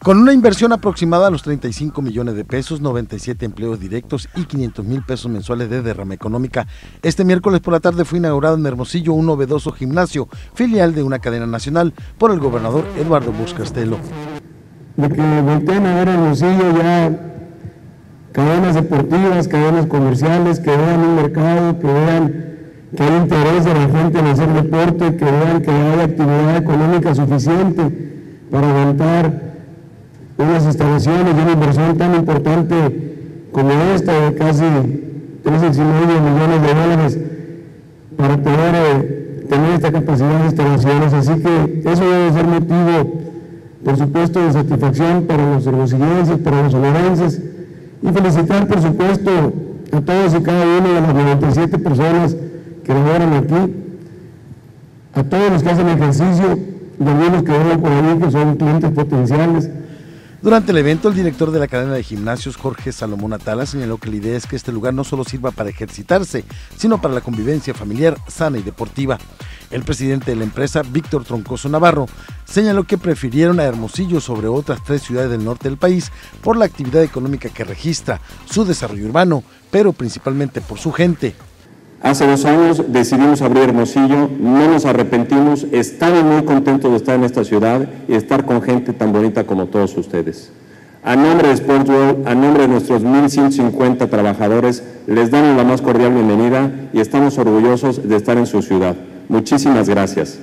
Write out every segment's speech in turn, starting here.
Con una inversión aproximada a los 35 millones de pesos, 97 empleos directos y 500,000 pesos mensuales de derrama económica, este miércoles por la tarde fue inaugurado en Hermosillo un novedoso gimnasio, filial de una cadena nacional, por el gobernador Eduardo Bosch Castelo. De que volteen a ver Hermosillo ya cadenas deportivas, cadenas comerciales, que vean un mercado, que vean que hay interés de la gente en hacer deporte, que vean que hay actividad económica suficiente para aguantar unas instalaciones y una inversión tan importante como esta de casi 3,5 millones de dólares para poder tener esta capacidad de instalaciones. Así que eso debe ser motivo, por supuesto, de satisfacción para los hermosillenses, para los sonorenses, y felicitar, por supuesto, a todos y cada uno de las 97 personas que laboran aquí, a todos los que hacen ejercicio y algunos que vengan por ahí que son clientes potenciales. Durante el evento, el director de la cadena de gimnasios, Jorge Salomón Atala, señaló que la idea es que este lugar no solo sirva para ejercitarse, sino para la convivencia familiar sana y deportiva. El presidente de la empresa, Víctor Troncoso Navarro, señaló que prefirieron a Hermosillo sobre otras 3 ciudades del norte del país por la actividad económica que registra, su desarrollo urbano, pero principalmente por su gente. Hace 2 años decidimos abrir Hermosillo, no nos arrepentimos, estamos muy contentos de estar en esta ciudad y estar con gente tan bonita como todos ustedes. A nombre de Sportsworld, a nombre de nuestros 1,150 trabajadores, les damos la más cordial bienvenida y estamos orgullosos de estar en su ciudad. Muchísimas gracias.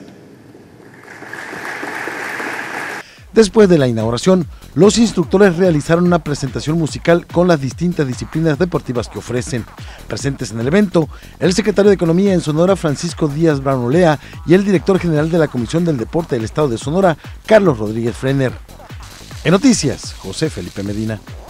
Después de la inauguración, los instructores realizaron una presentación musical con las distintas disciplinas deportivas que ofrecen. Presentes en el evento, el secretario de Economía en Sonora, Francisco Díaz Braunolea, y el director general de la Comisión del Deporte del Estado de Sonora, Carlos Rodríguez Frener. En Noticias, José Felipe Medina.